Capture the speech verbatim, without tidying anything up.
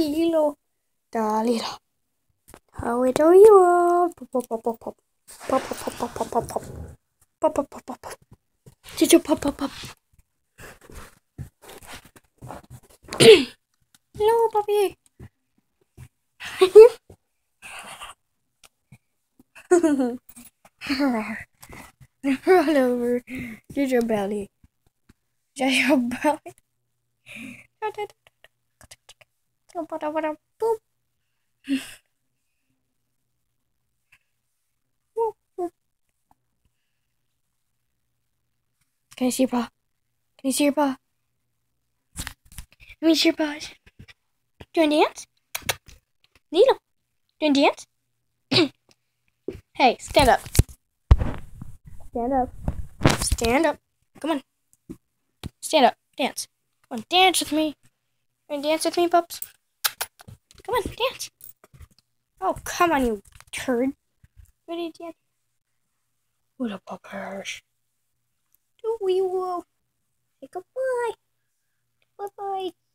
Lilo. Da Lilo. How it are you all? Pop pop pop pop pop. Pop pop pop pop pop pop pop. Pop pop pop pop pop. Did you pop pop pop? Hello, puppy. Roll over. Did your belly. Did your belly. Boop. Can I see your paw? Can you see your paw? Let me see your paws. Do you want to dance? Needle. Do you want to dance? Hey, stand up. Stand up. Stand up. Come on. Stand up. Dance. Come on, dance with me. You want to dance with me, pups? Come on, dance. Oh, come on, you turd. Ready to dance? What a puppers. Do we will. Say goodbye. Bye-bye.